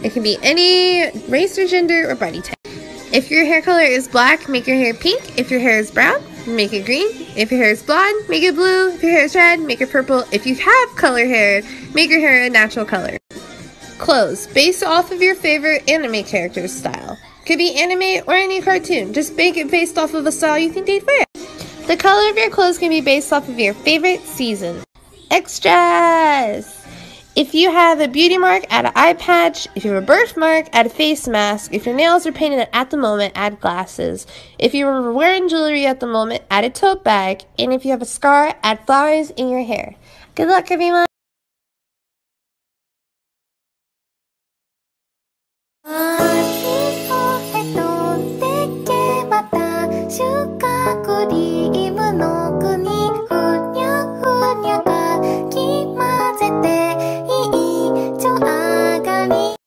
It can be any race or gender or body type. If your hair color is black, make your hair pink. If your hair is brown, make it green. If your hair is blonde, make it blue. If your hair is red, make it purple. If you have color hair, make your hair a natural color. Clothes, based off of your favorite anime character's style. Could be anime or any cartoon. Just make it based off of a style you think they'd wear. The color of your clothes can be based off of your favorite season. Extras! If you have a beauty mark, add an eye patch. If you have a birthmark, add a face mask. If your nails are painted at the moment, add glasses. If you're wearing jewelry at the moment, add a tote bag. And if you have a scar, add flowers in your hair. Good luck, everyone!